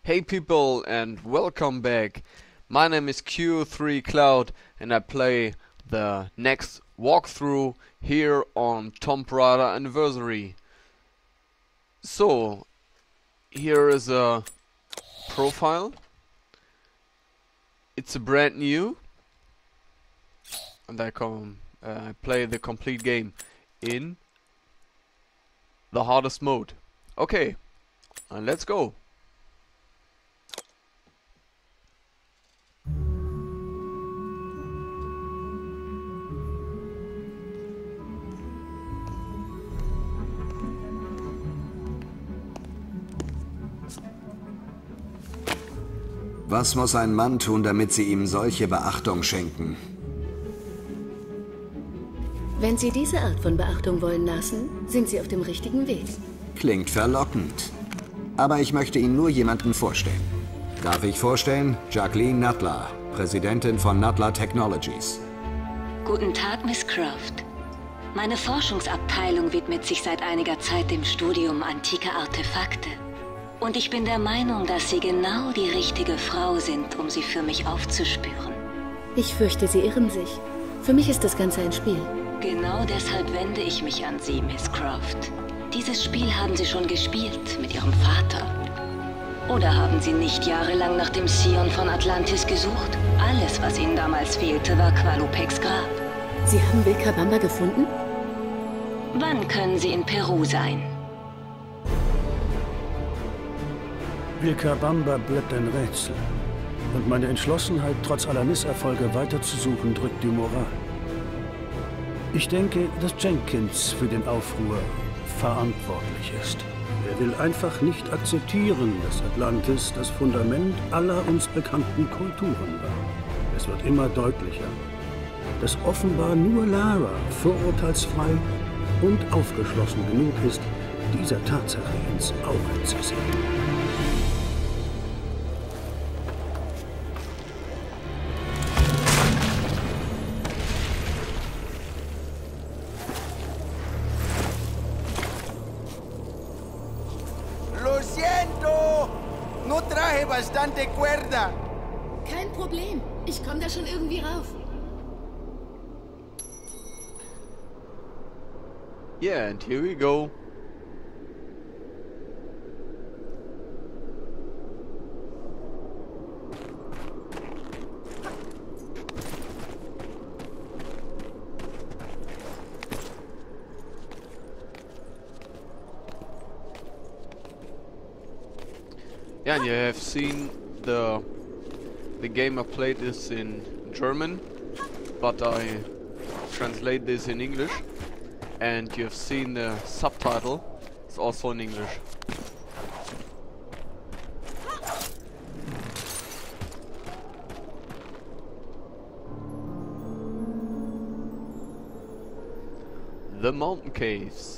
Hey people and welcome back. My name is Q3 Cloud and I play the next walkthrough here on Tomb Raider Anniversary. So, here is a profile. It's a brand new and I play the complete game in the hardest mode. Okay, and let's go. Was muss ein Mann tun, damit Sie ihm solche Beachtung schenken? Wenn Sie diese Art von Beachtung wollen lassen, sind Sie auf dem richtigen Weg. Klingt verlockend. Aber ich möchte Ihnen nur jemanden vorstellen. Darf ich vorstellen? Jacqueline Nuttler, Präsidentin von Nuttler Technologies. Guten Tag, Miss Croft. Meine Forschungsabteilung widmet sich seit einiger Zeit dem Studium antiker Artefakte. Und ich bin der Meinung, dass Sie genau die richtige Frau sind, um sie für mich aufzuspüren. Ich fürchte, Sie irren sich. Für mich ist das Ganze ein Spiel. Genau deshalb wende ich mich an Sie, Miss Croft. Dieses Spiel haben Sie schon gespielt mit Ihrem Vater. Oder haben Sie nicht jahrelang nach dem Scion von Atlantis gesucht? Alles, was Ihnen damals fehlte, war Qualupeks Grab. Sie haben Vilcabamba gefunden? Wann können Sie in Peru sein? Vilcabamba bleibt ein Rätsel. Und meine Entschlossenheit, trotz aller Misserfolge weiterzusuchen, drückt die Moral. Ich denke, dass Jenkins für den Aufruhr verantwortlich ist. Er will einfach nicht akzeptieren, dass Atlantis das Fundament aller uns bekannten Kulturen war. Es wird immer deutlicher, dass offenbar nur Lara vorurteilsfrei und aufgeschlossen genug ist, dieser Tatsache ins Auge zu sehen. No traje bastante cuerda. Kein Problem. Ich komme da schon irgendwie rauf. Yeah, and here we go. Yeah, and you have seen the game. I played this in German, but I translate this in English, and you have seen the subtitle. It's also in English. The mountain caves.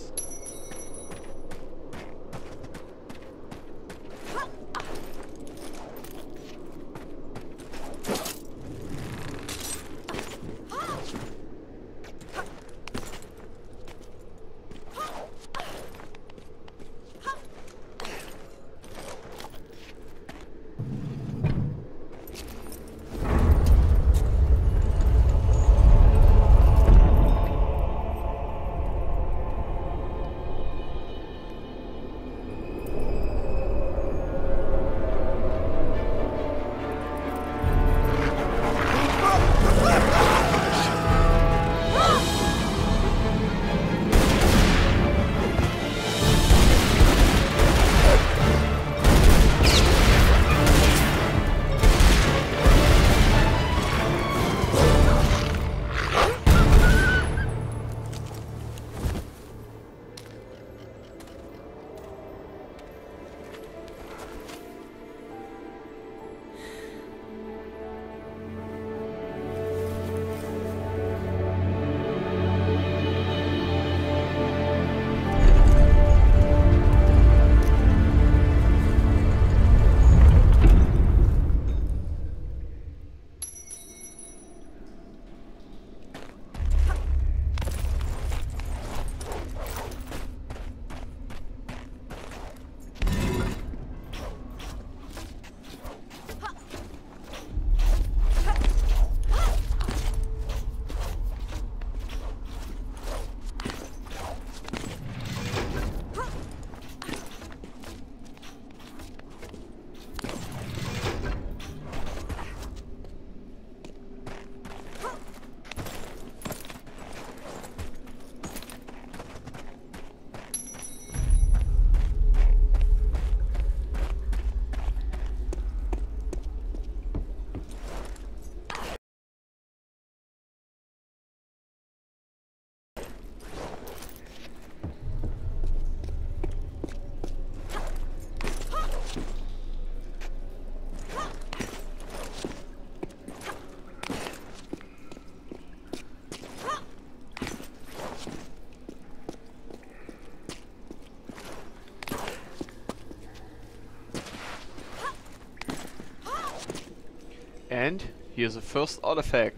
And here's the first artifact.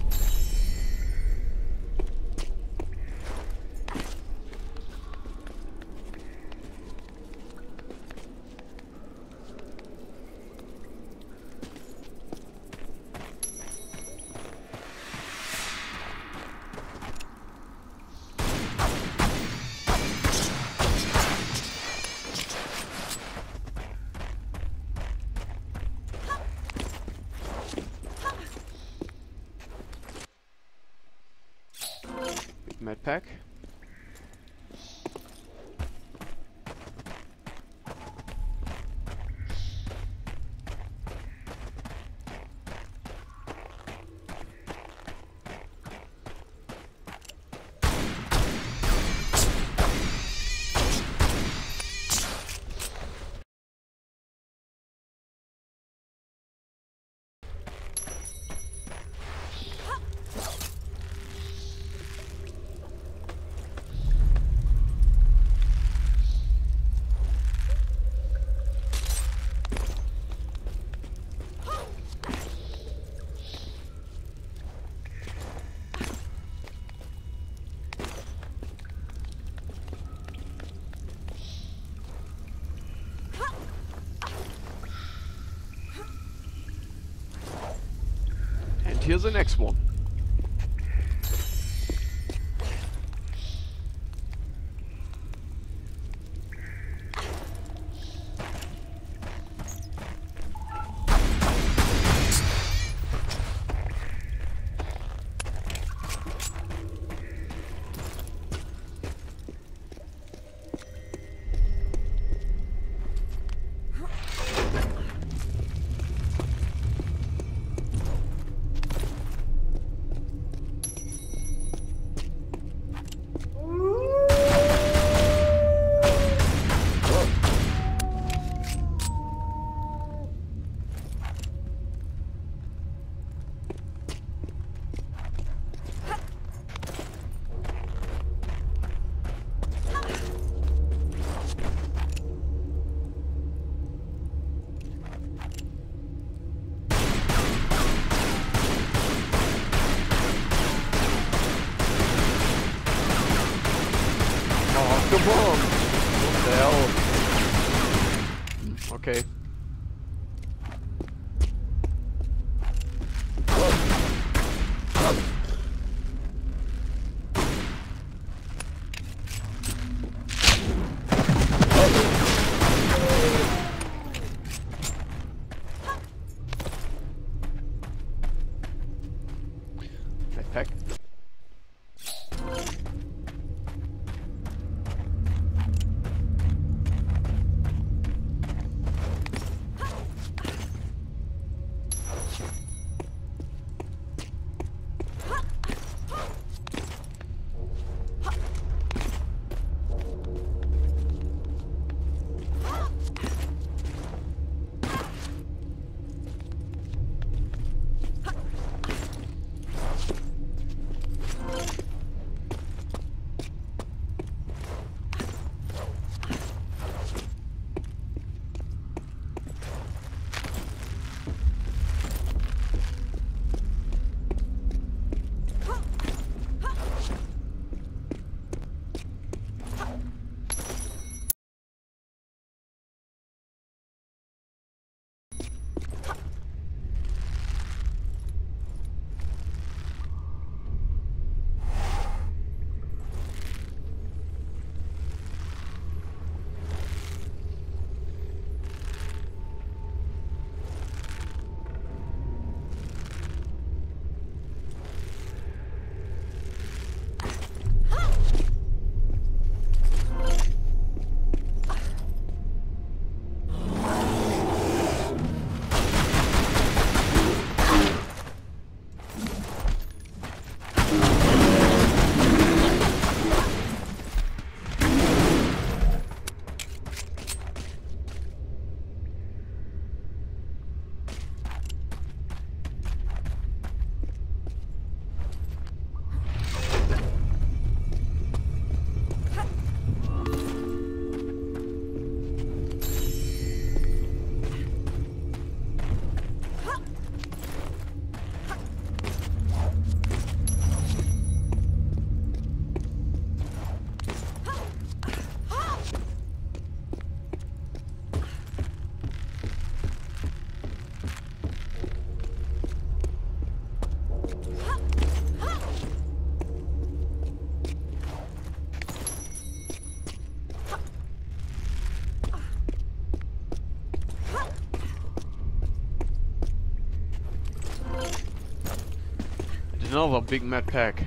Med pack. Here's the next one. Come on! What the hell? Okay. Backpack. Another big med pack.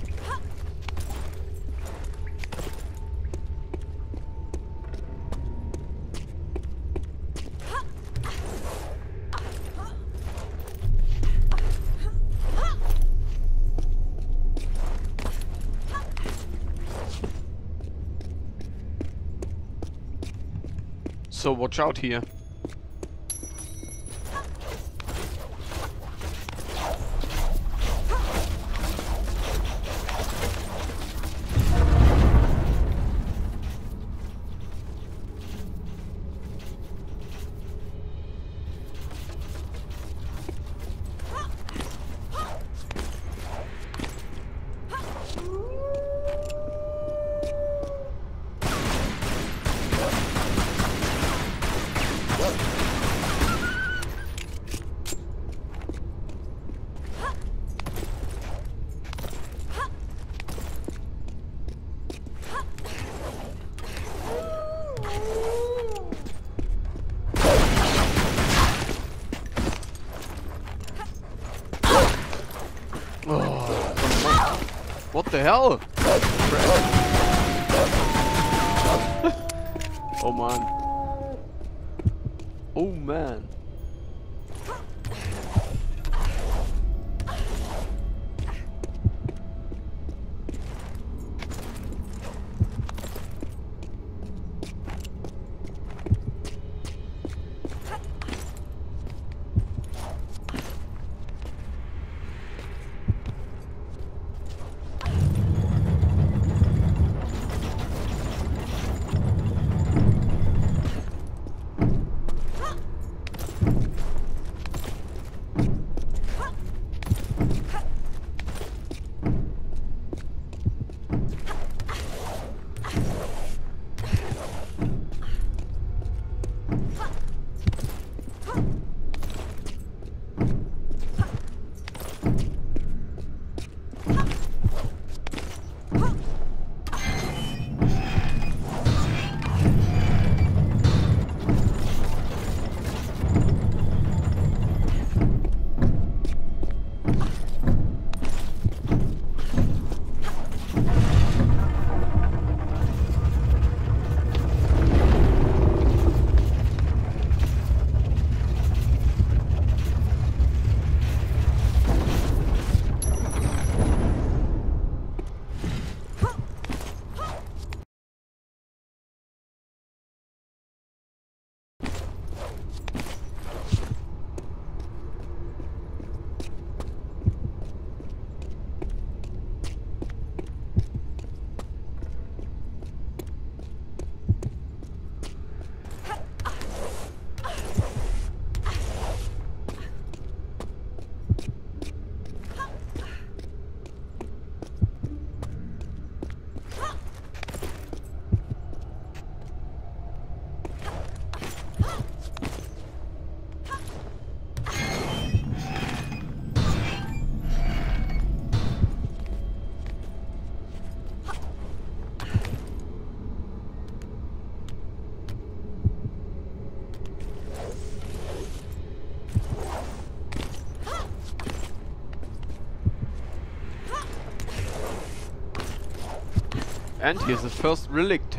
So watch out here. What the hell? Oh man. Oh man. And here's the first relict.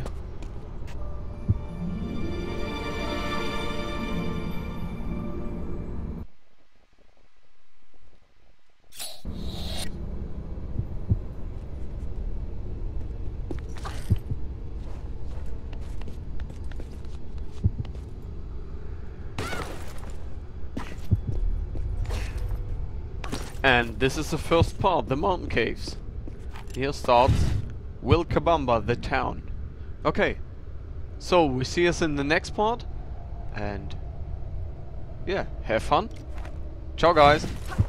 And this is the first part, the mountain caves. Here starts Wilkabamba, the town. Okay, so we see us in the next part, and yeah, have fun. Ciao guys.